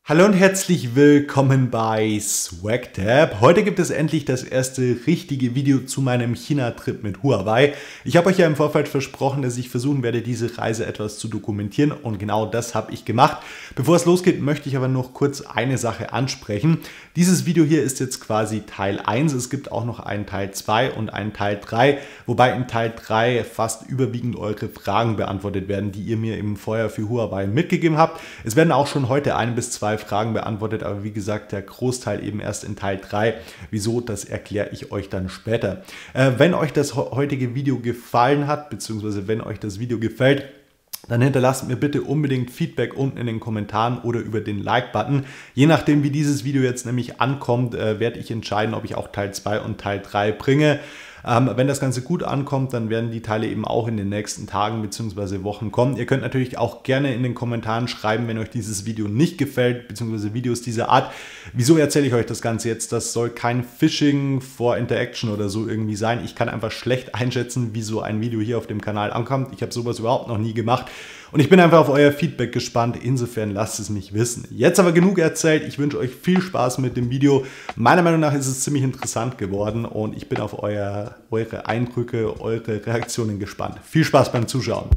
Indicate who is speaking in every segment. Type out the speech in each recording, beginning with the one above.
Speaker 1: Hallo und herzlich willkommen bei SwagTab. Heute gibt es endlich das erste richtige Video zu meinem China-Trip mit Huawei. Ich habe euch ja im Vorfeld versprochen, dass ich versuchen werde, diese Reise etwas zu dokumentieren und genau das habe ich gemacht. Bevor es losgeht, möchte ich aber noch kurz eine Sache ansprechen. Dieses Video hier ist jetzt quasi Teil 1. Es gibt auch noch einen Teil 2 und einen Teil 3, wobei in Teil 3 fast überwiegend eure Fragen beantwortet werden, die ihr mir im Vorjahr für Huawei mitgegeben habt. Es werden auch schon heute 1 bis 2 Fragen beantwortet, aber wie gesagt, der Großteil eben erst in Teil 3. Wieso, das erkläre ich euch dann später. Wenn euch das heutige Video gefallen hat, beziehungsweise wenn euch das Video gefällt, dann hinterlasst mir bitte unbedingt Feedback unten in den Kommentaren oder über den Like-Button. Je nachdem, wie dieses Video jetzt nämlich ankommt, werde ich entscheiden, ob ich auch Teil 2 und Teil 3 bringe. Wenn das Ganze gut ankommt, dann werden die Teile eben auch in den nächsten Tagen bzw. Wochen kommen. Ihr könnt natürlich auch gerne in den Kommentaren schreiben, wenn euch dieses Video nicht gefällt, bzw. Videos dieser Art. Wieso erzähle ich euch das Ganze jetzt? Das soll kein Phishing for Interaction oder so irgendwie sein. Ich kann einfach schlecht einschätzen, wie so ein Video hier auf dem Kanal ankommt. Ich habe sowas überhaupt noch nie gemacht. Und ich bin einfach auf euer Feedback gespannt, insofern lasst es mich wissen. Jetzt aber genug erzählt, ich wünsche euch viel Spaß mit dem Video. Meiner Meinung nach ist es ziemlich interessant geworden und ich bin auf eure Eindrücke, eure Reaktionen gespannt. Viel Spaß beim Zuschauen.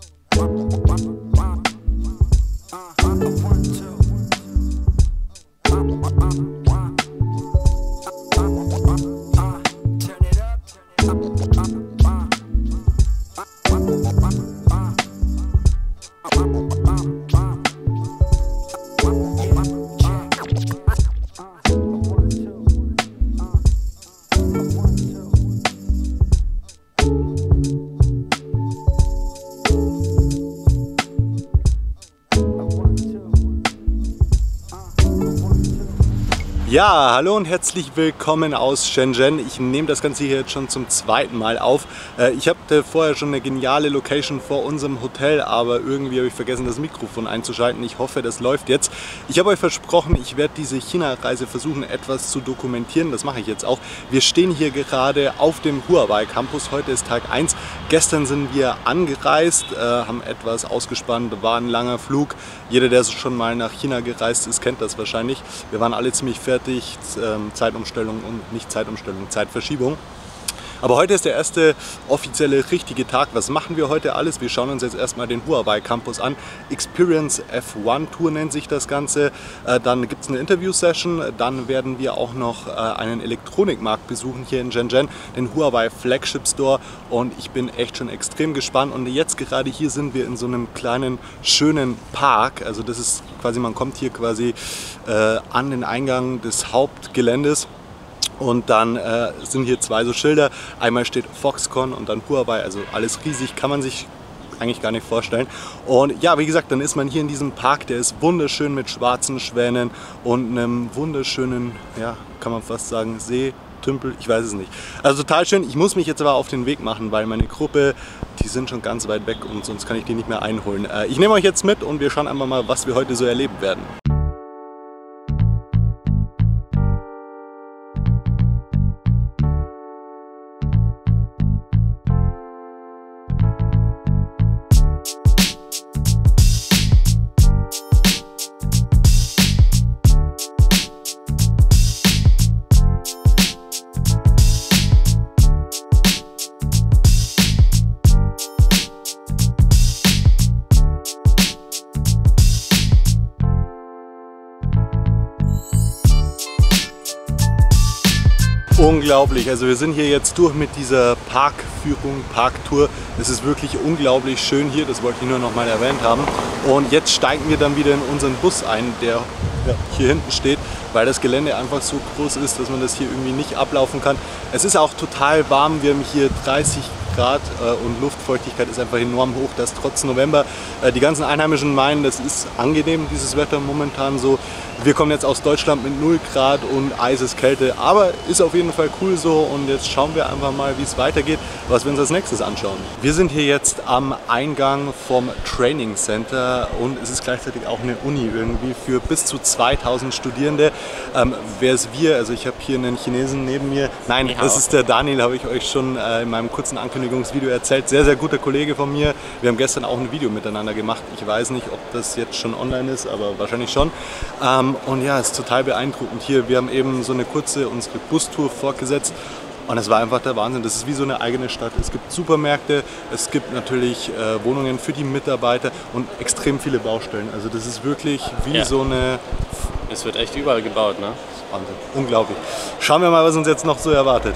Speaker 1: Ja, hallo und herzlich willkommen aus Shenzhen. Ich nehme das Ganze hier jetzt schon zum zweiten Mal auf. Ich hatte vorher schon eine geniale Location vor unserem Hotel, aber irgendwie habe ich vergessen, das Mikrofon einzuschalten. Ich hoffe, das läuft jetzt. Ich habe euch versprochen, ich werde diese China-Reise versuchen, etwas zu dokumentieren. Das mache ich jetzt auch. Wir stehen hier gerade auf dem Huawei Campus. Heute ist Tag 1. Gestern sind wir angereist, haben etwas ausgespannt, war ein langer Flug. Jeder, der schon mal nach China gereist ist, kennt das wahrscheinlich. Wir waren alle ziemlich fertig. Zeitumstellung und nicht Zeitumstellung, Zeitverschiebung. Aber heute ist der erste offizielle richtige Tag. Was machen wir heute alles? Wir schauen uns jetzt erstmal den Huawei Campus an. Experience F1 Tour nennt sich das Ganze. Dann gibt es eine Interview-Session. Dann werden wir auch noch einen Elektronikmarkt besuchen hier in Shenzhen, den Huawei Flagship Store. Und ich bin echt schon extrem gespannt. Und jetzt gerade hier sind wir in so einem kleinen, schönen Park. Also das ist quasi, man kommt hier quasi an den Eingang des Hauptgeländes. Und dann sind hier zwei so Schilder, einmal steht Foxconn und dann Huawei, also alles riesig, kann man sich eigentlich gar nicht vorstellen. Und ja, wie gesagt, dann ist man hier in diesem Park, der ist wunderschön mit schwarzen Schwänen und einem wunderschönen, ja, kann man fast sagen, Seetümpel, ich weiß es nicht. Also total schön, ich muss mich jetzt aber auf den Weg machen, weil meine Gruppe, die sind schon ganz weit weg und sonst kann ich die nicht mehr einholen. Ich nehme euch jetzt mit und wir schauen einfach mal, was wir heute so erleben werden. Unglaublich, also wir sind hier jetzt durch mit dieser Parkführung, Parktour. Es ist wirklich unglaublich schön hier, das wollte ich nur noch mal erwähnt haben. Und jetzt steigen wir dann wieder in unseren Bus ein, der hier hinten steht, weil das Gelände einfach so groß ist, dass man das hier irgendwie nicht ablaufen kann. Es ist auch total warm, wir haben hier 30 Grad und Luftfeuchtigkeit ist einfach enorm hoch, dass trotz November die ganzen Einheimischen meinen, das ist angenehm, dieses Wetter momentan so. Wir kommen jetzt aus Deutschland mit 0 Grad und Eiseskälte, aber ist auf jeden Fall cool so und jetzt schauen wir einfach mal, wie es weitergeht, was wir uns als nächstes anschauen. Wir sind hier jetzt am Eingang vom Training Center und es ist gleichzeitig auch eine Uni irgendwie für bis zu 2000 Studierende. Wer ist wir? Also ich habe hier einen Chinesen neben mir. Nein, das ist der Daniel, habe ich euch schon in meinem kurzen Ankündigungsvideo Ankündigungsvideo erzählt. Sehr, sehr guter Kollege von mir. Wir haben gestern auch ein Video miteinander gemacht. Ich weiß nicht, ob das jetzt schon online ist, aber wahrscheinlich schon. Und ja, es ist total beeindruckend hier. Wir haben eben so eine kurze unsere Bustour fortgesetzt. Und es war einfach der Wahnsinn. Das ist wie so eine eigene Stadt. Es gibt Supermärkte, es gibt natürlich Wohnungen für die Mitarbeiter und extrem viele Baustellen. Also das ist wirklich wie so eine...
Speaker 2: Es wird echt überall gebaut, ne?
Speaker 1: Wahnsinn. Unglaublich. Schauen wir mal, was uns jetzt noch so erwartet.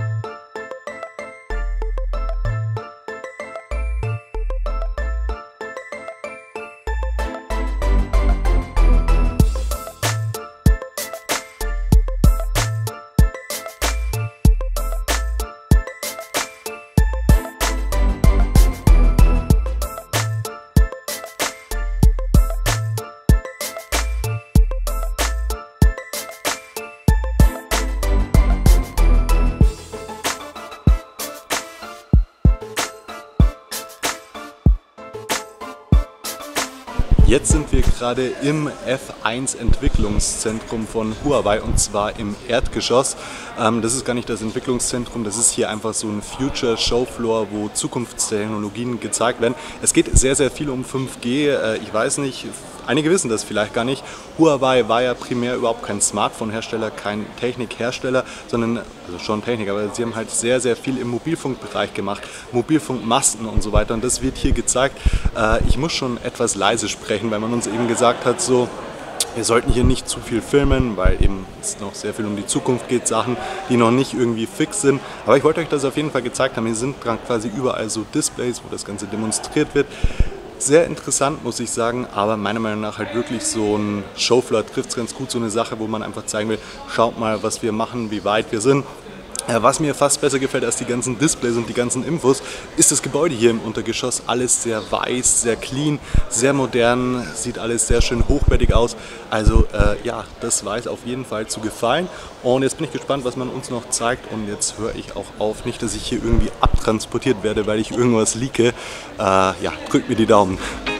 Speaker 1: Jetzt sind wir gerade im F1 Entwicklungszentrum von Huawei und zwar im Erdgeschoss. Das ist gar nicht das Entwicklungszentrum, das ist hier einfach so ein Future Showfloor, wo Zukunftstechnologien gezeigt werden. Es geht sehr, sehr viel um 5G. Ich weiß nicht, einige wissen das vielleicht gar nicht. Huawei war ja primär überhaupt kein Smartphone-Hersteller, kein Technikhersteller, sondern, also schon Technik, aber sie haben halt sehr, sehr viel im Mobilfunkbereich gemacht. Mobilfunkmasten und so weiter und das wird hier gezeigt. Ich muss schon etwas leise sprechen, weil man uns eben gesagt hat, so, wir sollten hier nicht zu viel filmen, weil eben es noch sehr viel um die Zukunft geht, Sachen, die noch nicht irgendwie fix sind. Aber ich wollte euch das auf jeden Fall gezeigt haben. Hier sind dran quasi überall so Displays, wo das Ganze demonstriert wird. Sehr interessant, muss ich sagen, aber meiner Meinung nach halt wirklich so ein Showfloor trifft es ganz gut, so eine Sache, wo man einfach zeigen will, schaut mal, was wir machen, wie weit wir sind. Was mir fast besser gefällt als die ganzen Displays und die ganzen Infos, ist das Gebäude hier im Untergeschoss. Alles sehr weiß, sehr clean, sehr modern, sieht alles sehr schön hochwertig aus. Also ja, das weiß auf jeden Fall zu gefallen. Und jetzt bin ich gespannt, was man uns noch zeigt. Und jetzt höre ich auch auf, nicht, dass ich hier irgendwie abtransportiert werde, weil ich irgendwas leake. Ja, drückt mir die Daumen.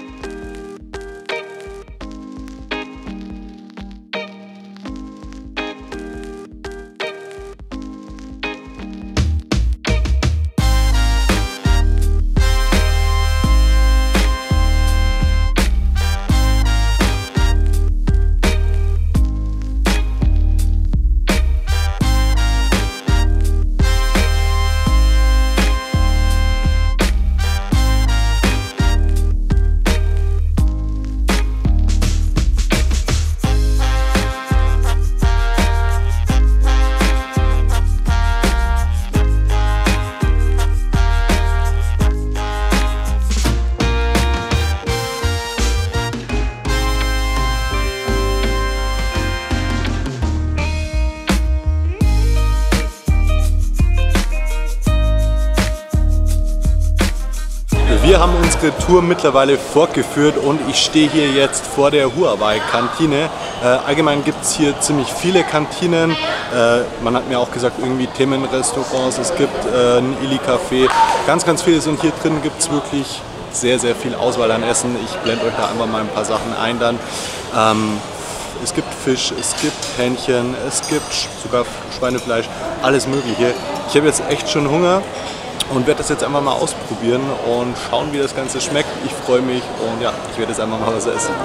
Speaker 1: Wir haben unsere Tour mittlerweile fortgeführt und ich stehe hier jetzt vor der Huawei-Kantine. Allgemein gibt es hier ziemlich viele Kantinen. Man hat mir auch gesagt, irgendwie Themenrestaurants, es gibt ein Ili-Café. Ganz, ganz viele sind hier drin, gibt es wirklich sehr, sehr viel Auswahl an Essen. Ich blende euch da einfach mal ein paar Sachen ein dann. Es gibt Fisch, es gibt Hähnchen, es gibt sogar Schweinefleisch, alles Mögliche. Ich habe jetzt echt schon Hunger und werde das jetzt einfach mal ausprobieren und schauen, wie das Ganze schmeckt. Ich freue mich und ja, ich werde jetzt einfach mal was essen.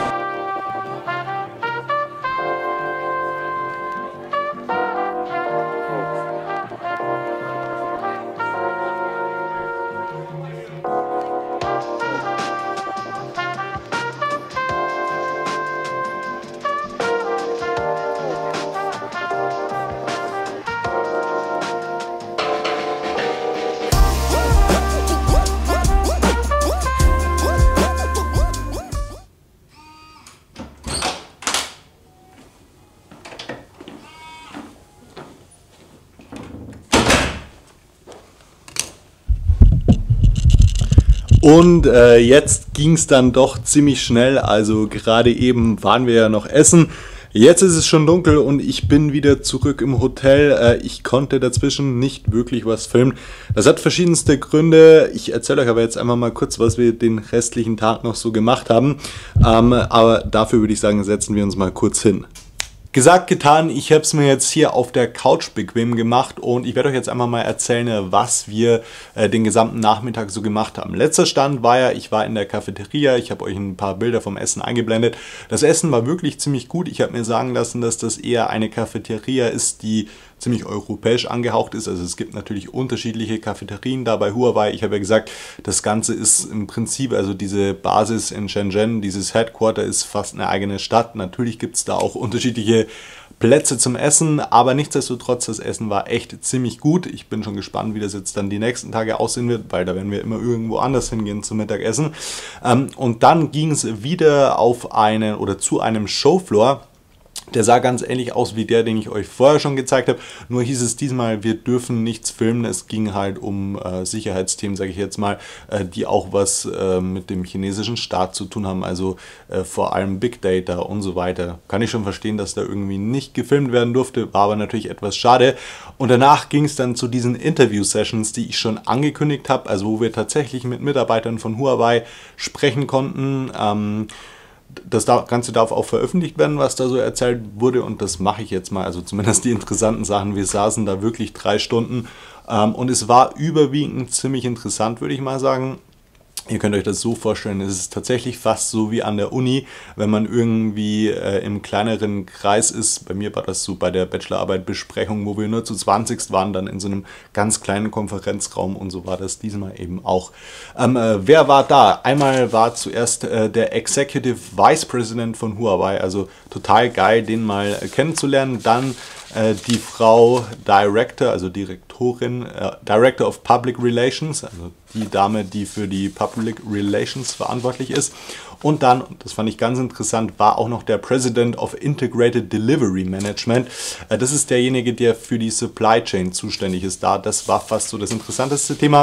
Speaker 1: Und jetzt ging es dann doch ziemlich schnell, also gerade eben waren wir ja noch essen. Jetzt ist es schon dunkel und ich bin wieder zurück im Hotel. Ich konnte dazwischen nicht wirklich was filmen. Das hat verschiedenste Gründe. Ich erzähle euch aber jetzt einfach mal kurz, was wir den restlichen Tag noch so gemacht haben. Aber dafür würde ich sagen, setzen wir uns mal kurz hin. Gesagt, getan, ich habe es mir jetzt hier auf der Couch bequem gemacht und ich werde euch jetzt einfach mal erzählen, was wir den gesamten Nachmittag so gemacht haben. Letzter Stand war ja, ich war in der Cafeteria, ich habe euch ein paar Bilder vom Essen eingeblendet. Das Essen war wirklich ziemlich gut. Ich habe mir sagen lassen, dass das eher eine Cafeteria ist, die ziemlich europäisch angehaucht ist. Also es gibt natürlich unterschiedliche Cafeterien da bei Huawei. Ich habe ja gesagt, das Ganze ist im Prinzip, also diese Basis in Shenzhen, dieses Headquarter ist fast eine eigene Stadt. Natürlich gibt es da auch unterschiedliche Plätze zum Essen, aber nichtsdestotrotz, das Essen war echt ziemlich gut. Ich bin schon gespannt, wie das jetzt dann die nächsten Tage aussehen wird, weil da werden wir immer irgendwo anders hingehen zum Mittagessen. Und dann ging es wieder auf einen oder zu einem Showfloor. Der sah ganz ähnlich aus wie der, den ich euch vorher schon gezeigt habe. Nur hieß es diesmal, wir dürfen nichts filmen. Es ging halt um Sicherheitsthemen, sage ich jetzt mal, die auch was mit dem chinesischen Staat zu tun haben. Also vor allem Big Data und so weiter. Kann ich schon verstehen, dass da irgendwie nicht gefilmt werden durfte. War aber natürlich etwas schade. Und danach ging es dann zu diesen Interview-Sessions, die ich schon angekündigt habe. Also wo wir tatsächlich mit Mitarbeitern von Huawei sprechen konnten. Das Ganze darf auch veröffentlicht werden, was da so erzählt wurde, und das mache ich jetzt mal, also zumindest die interessanten Sachen. Wir saßen da wirklich 3 Stunden und es war überwiegend ziemlich interessant, würde ich mal sagen. Ihr könnt euch das so vorstellen, es ist tatsächlich fast so wie an der Uni, wenn man irgendwie im kleineren Kreis ist. Bei mir war das so bei der Bachelorarbeit Besprechung, wo wir nur zu 20 waren, dann in so einem ganz kleinen Konferenzraum, und so war das diesmal eben auch. Wer war da? Einmal war zuerst der Executive Vice President von Huawei, also total geil, den mal kennenzulernen. Dann die Frau Director, also Direktorin, Director of Public Relations, also die Dame, die für die Public Relations verantwortlich ist. Und dann, das fand ich ganz interessant, war auch noch der President of Integrated Delivery Management. Das ist derjenige, der für die Supply Chain zuständig ist. Das war fast so das interessanteste Thema.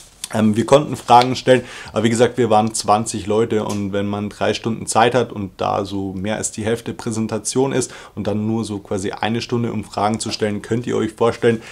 Speaker 1: Wir konnten Fragen stellen, aber wie gesagt, wir waren 20 Leute, und wenn man 3 Stunden Zeit hat und da so mehr als die Hälfte Präsentation ist und dann nur so quasi 1 Stunde, um Fragen zu stellen, könnt ihr euch vorstellen,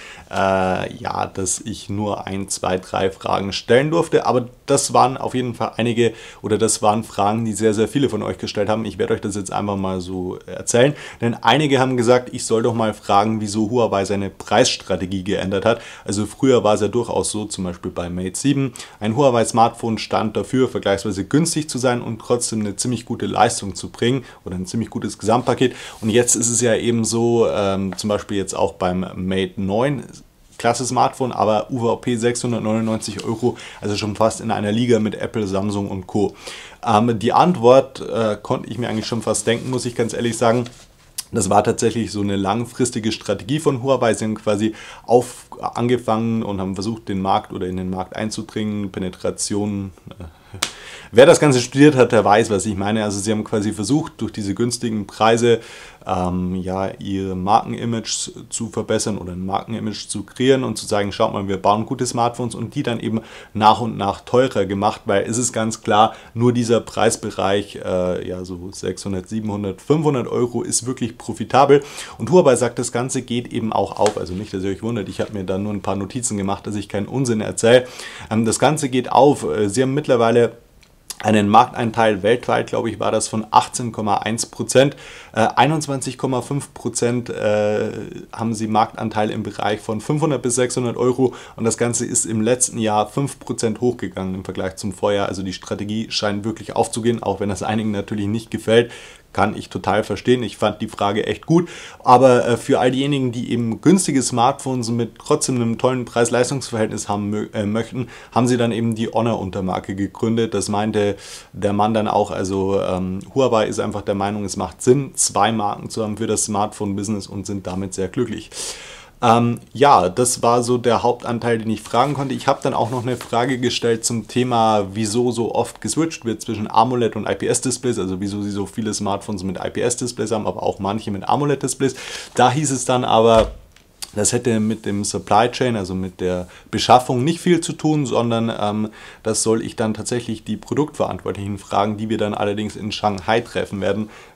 Speaker 1: ja, dass ich nur 1, 2, 3 Fragen stellen durfte, aber das waren auf jeden Fall einige, oder das waren Fragen, die sehr, sehr viele von euch gestellt haben. Ich werde euch das jetzt einfach mal so erzählen, denn einige haben gesagt, ich soll doch mal fragen, wieso Huawei seine Preisstrategie geändert hat. Also früher war es ja durchaus so, zum Beispiel bei Mate 7, ein Huawei-Smartphone stand dafür, vergleichsweise günstig zu sein und trotzdem eine ziemlich gute Leistung zu bringen oder ein ziemlich gutes Gesamtpaket. Und jetzt ist es ja eben so, zum Beispiel jetzt auch beim Mate 9, klasse Smartphone, aber UVP 699 €, also schon fast in einer Liga mit Apple, Samsung und Co. Die Antwort konnte ich mir eigentlich schon fast denken, muss ich ganz ehrlich sagen. Das war tatsächlich so eine langfristige Strategie von Huawei. Sie haben quasi angefangen und haben versucht, den Markt oder in den Markt einzudringen, Penetration. Wer das Ganze studiert hat, der weiß, was ich meine. Also sie haben quasi versucht, durch diese günstigen Preise ja, ihr Markenimage zu verbessern oder ein Markenimage zu kreieren und zu sagen, schaut mal, wir bauen gute Smartphones, und die dann eben nach und nach teurer gemacht, weil es ist ganz klar, nur dieser Preisbereich, ja, so 600, 700, 500 € ist wirklich profitabel, und Huawei sagt, das Ganze geht eben auch auf. Also nicht, dass ihr euch wundert, ich habe mir da nur ein paar Notizen gemacht, dass ich keinen Unsinn erzähle. Das Ganze geht auf. Sie haben mittlerweile einen Markteinteil weltweit, glaube ich, war das von 18,1%. 21,5% haben sie Marktanteil im Bereich von 500 bis 600 €, und das Ganze ist im letzten Jahr 5% hochgegangen im Vergleich zum Vorjahr. Also die Strategie scheint wirklich aufzugehen, auch wenn das einigen natürlich nicht gefällt. Kann ich total verstehen. Ich fand die Frage echt gut. Aber für all diejenigen, die eben günstige Smartphones mit trotzdem einem tollen Preis-Leistungs-Verhältnis haben möchten, haben sie dann eben die Honor-Untermarke gegründet. Das meinte der Mann dann auch. Also Huawei ist einfach der Meinung, es macht Sinn, 2 Marken zu haben für das Smartphone-Business, und sind damit sehr glücklich. Ja, das war so der Hauptanteil, den ich fragen konnte. Ich habe dann auch noch eine Frage gestellt zum Thema, wieso so oft geswitcht wird zwischen AMOLED und IPS-Displays, also wieso sie so viele Smartphones mit IPS-Displays haben, aber auch manche mit AMOLED-Displays. Da hieß es dann aber, das hätte mit dem Supply Chain, also mit der Beschaffung, nicht viel zu tun, sondern das soll ich dann tatsächlich die Produktverantwortlichen fragen, die wir dann allerdings in Shanghai treffen werden,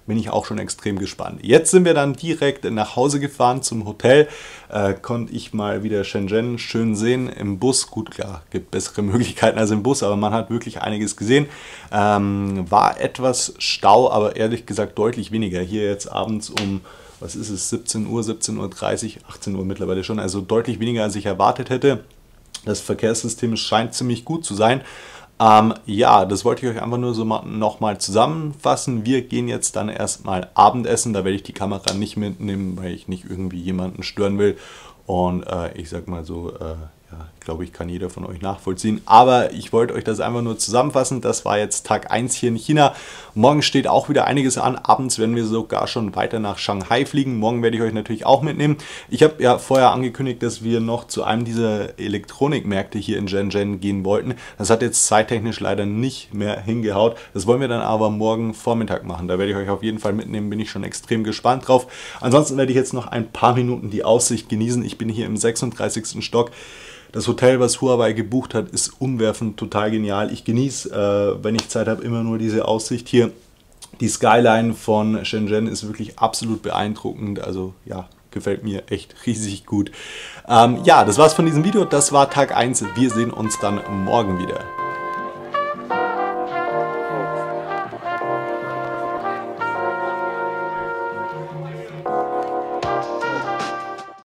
Speaker 1: bin ich auch schon extrem gespannt. Jetzt sind wir dann direkt nach Hause gefahren zum Hotel. Konnte ich mal wieder Shenzhen schön sehen im Bus. Gut, klar, gibt bessere Möglichkeiten als im Bus, aber man hat wirklich einiges gesehen. War etwas Stau, aber ehrlich gesagt deutlich weniger. Hier jetzt abends um, was ist es, 17 Uhr, 17:30 Uhr, 18 Uhr mittlerweile schon, also deutlich weniger, als ich erwartet hätte. Das Verkehrssystem scheint ziemlich gut zu sein. Ja, das wollte ich euch einfach nur so nochmal zusammenfassen. Wir gehen jetzt dann erstmal Abendessen. Da werde ich die Kamera nicht mitnehmen, weil ich nicht irgendwie jemanden stören will. Und ich sag mal so, ja, ich glaube, ich kann jeder von euch nachvollziehen. Aber ich wollte euch das einfach nur zusammenfassen. Das war jetzt Tag 1 hier in China. Morgen steht auch wieder einiges an. Abends werden wir sogar schon weiter nach Shanghai fliegen. Morgen werde ich euch natürlich auch mitnehmen. Ich habe ja vorher angekündigt, dass wir noch zu einem dieser Elektronikmärkte hier in Shenzhen gehen wollten. Das hat jetzt zeittechnisch leider nicht mehr hingehaut. Das wollen wir dann aber morgen Vormittag machen. Da werde ich euch auf jeden Fall mitnehmen. Bin ich schon extrem gespannt drauf. Ansonsten werde ich jetzt noch ein paar Minuten die Aussicht genießen. Ich bin hier im 36. Stock. Das Hotel, was Huawei gebucht hat, ist umwerfend, total genial. Ich genieße, wenn ich Zeit habe, immer nur diese Aussicht hier. Die Skyline von Shenzhen ist wirklich absolut beeindruckend. Also ja, gefällt mir echt riesig gut. Ja, das war's von diesem Video. Das war Tag 1. Wir sehen uns dann morgen wieder.